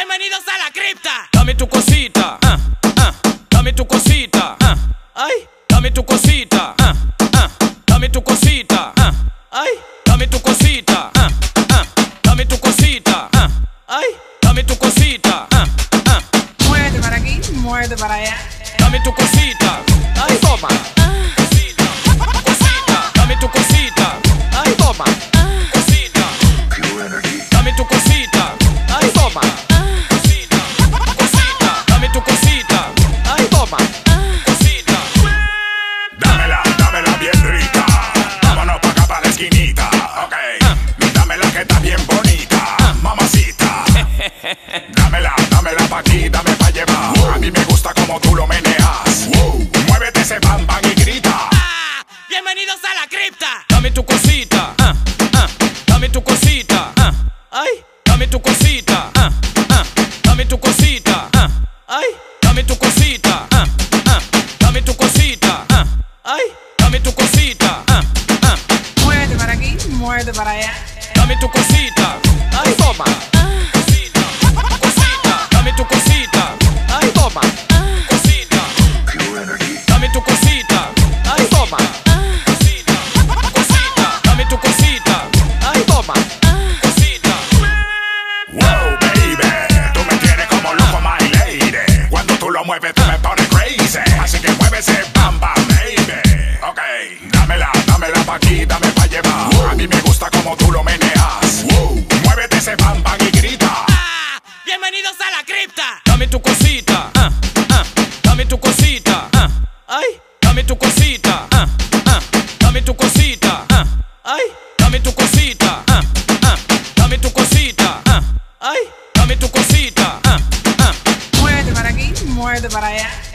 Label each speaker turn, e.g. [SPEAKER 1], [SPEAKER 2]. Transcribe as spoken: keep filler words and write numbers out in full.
[SPEAKER 1] Bienvenidos a la cripta. Dame tu cosita, ah, ah, dame tu cosita, ah, ay, dame tu cosita, ah, ah, dame tu cosita, ah, ay, dame tu cosita, ah, ah, dame tu cosita, ah, ay, dame tu cosita, ah, ah.
[SPEAKER 2] Muévete para aquí, muévete para allá.
[SPEAKER 1] Dame tu cosita, ay, toma. Cosita, cosita, dame tu cosita, ay, toma. Cosita, dame tu cosita, ay, toma. Cosita, cosita, dame tu cosita, ay, toma. Cosita,
[SPEAKER 3] Dámela, dámela bien rica. Vámonos pa' acá pa' la esquinita. Ok, dámela que está bien bonita, mamacita. Dámela, dámela pa' aquí, dame pa' llevar. A mí me gusta como tú lo meneas. Muévete ese bam bam y grita.
[SPEAKER 1] ah, bienvenidos a la cripta. Dame tu cosita, ah, ah, dame tu cosita, ah, ay, dame tu cosita, ah, ah, dame tu cosita, ah, ay, dame tu cosita, ah, ah, dame tu cosita, ah, ay, dame tu cosita, ah, ah,
[SPEAKER 2] Muévete para aquí, muévete para allá.
[SPEAKER 1] dame tu cosita, ay, toma. Cosita, cosita, dame tu cosita, ay, toma. Cosita, dame tu cosita, ay, toma. Cosita, cosita, dame tu cosita, ay, toma. Cosita,
[SPEAKER 3] Wow, baby, tú me tienes como loco, my lady. Cuando tú lo mueves, tú me pones crazy. Así que mueve ese bam bam, baby. Ok, dámela, dámela pa' aquí, dame pa' llevar. A mí me gusta como tú lo meneas. Muévete ese bam bam y grita.
[SPEAKER 1] ah, bienvenidos a la cripta. Dame tu cosita, ah, ah, dame tu cosita, ah, ay, dame tu cosita, ah, ah, dame tu cosita, ah, ay, dame tu cosita, ah, ah, dame tu cosita, ah, ay, dame tu cosita, ah, ah.
[SPEAKER 2] Muévete para aquí, muévete para allá.